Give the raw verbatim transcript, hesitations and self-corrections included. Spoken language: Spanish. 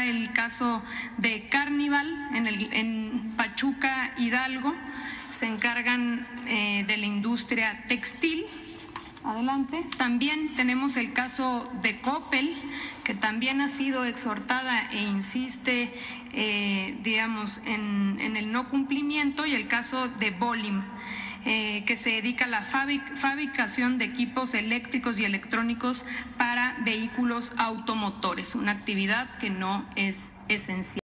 está el caso de Carnival en, el, en Pachuca, Hidalgo. Se encargan eh, de la industria textil. Adelante. También tenemos el caso de Coppel, que también ha sido exhortada e insiste, eh, digamos, en, en el no cumplimiento, y el caso de Bolim, eh, que se dedica a la fabric, fabricación de equipos eléctricos y electrónicos para vehículos automotores, una actividad que no es esencial.